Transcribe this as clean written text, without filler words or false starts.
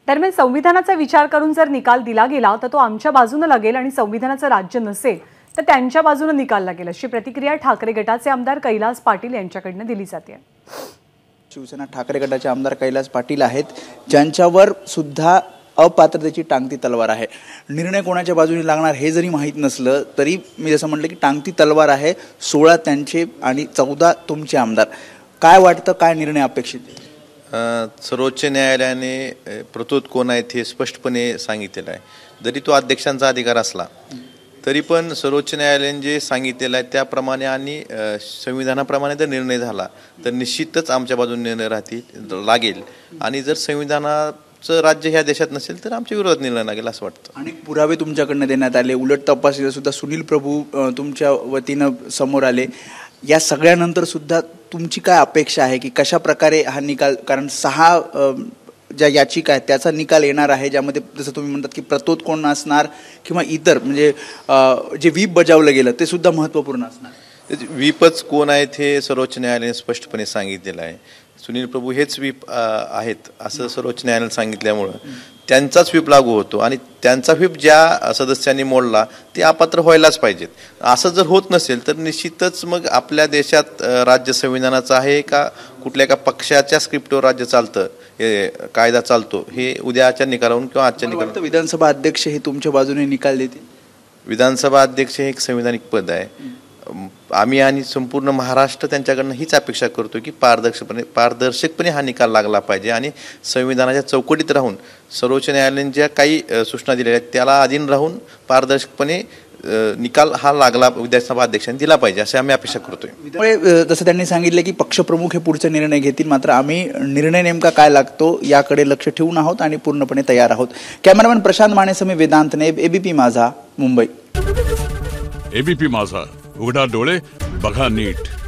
दरम्यान संविधानाचा विचार करून जर निकाल दिला गेला तर तो आमच्या बाजूने लागेल आणि संविधानाचं राज्य नसेल तर त्यांच्या बाजूने निकाल लागेल, अशी प्रतिक्रिया ठाकरे गटाचे आमदार कैलास पाटील यांच्याकडून दिली जाते। शिवसेना ठाकरे गटाचे आमदार कैलास पाटील आहेत, ज्यांच्यावर सुद्धा अपात्रतेची टांगती तलवार आहे। निर्णय कोणाच्या बाजूने लागणार हे जरी माहीत नसलं तरी मी जसं म्हटलं की टांगती तलवार आहे। 16 त्यांचे आणि 14 तुमचे आमदार। काय वाटतं, काय निर्णय अपेक्षित आहे? सर्वोच्च न्यायालयाने प्रतोद कोण आहेत हे स्पष्टपणे सांगितलेलं आहे। जरी तो अध्यक्षांचा अधिकार असला तरी पण सर्वोच्च न्यायालयाने जे सांगितलेलं आहे त्याप्रमाणे आणि संविधानाप्रमाणे जर निर्णय झाला तर निश्चितच आमच्या बाजूने निर्णय लागेल आणि जर संविधानाचं राज्य ह्या देशात नसेल तर आमच्या विरोधात निर्णय लागेल असं वाटतं। अनेक पुरावे तुमच्याकडनं देण्यात आले, उलट तपासणीला सुद्धा सुनील प्रभू तुमच्या वतीनं समोर आले। या सगळ्यानंतर सुद्धा तुमची काय अपेक्षा आहे की कशा प्रकारे हा निकाल, कारण 6 ज्या याचिका आहेत त्याचा निकाल येणार आहे, ज्यामध्ये जसं तुम्ही म्हणतात की प्रतोद कोण असणार किंवा इतर म्हणजे जे व्हीप बजावलं गेलं ते सुद्धा महत्त्वपूर्ण असणार। व्हीपच कोण आहेत हे सर्वोच्च न्यायालयाने स्पष्टपणे सांगितलेलं आहे। सुनील प्रभू हेच व्हीप आहेत असं सर्वोच्च न्यायालयाने सांगितल्यामुळं त्यांचाच व्हीप लागू होतो आणि त्यांचा व्हीप ज्या सदस्यांनी मोडला ते अपात्र व्हायलाच पाहिजेत। असं जर होत नसेल तर निश्चितच मग आपल्या देशात राज्य संविधानाचं आहे का कुठल्या एका पक्षाच्या स्क्रिप्टवर राज्य चालतं, हे कायदा चालतो, हे उद्याच्या निकालावरून किंवा आजच्या निकालावरून विधानसभा अध्यक्ष हे तुमच्या बाजूने निकाल देतील? विधानसभा अध्यक्ष हे एक संविधानिक पद आहे। आम्ही आणि संपूर्ण महाराष्ट्र त्यांच्याकडनं हीच अपेक्षा करतो की पारदर्शकपणे हा निकाल लागला पाहिजे आणि संविधानाच्या चौकटीत राहून सर्वोच्च न्यायालयाने ज्या काही सूचना दिलेल्या आहेत त्याला अधीन राहून पारदर्शकपणे निकाल हा लागला विधानसभा अध्यक्षांनी दिला पाहिजे असे आम्ही अपेक्षा करतोय। त्यामुळे जसं त्यांनी सांगितलं की पक्षप्रमुख हे पुढचे निर्णय घेतील, मात्र आम्ही निर्णय नेमका काय लागतो याकडे लक्ष ठेवून आहोत आणि पूर्णपणे तयार आहोत। कॅमेरामॅन प्रशांत मानेसह वेदांत नेब, एबीपी माझा, मुंबई। एबीपी माझा, उघडा डोळे बघा नीट।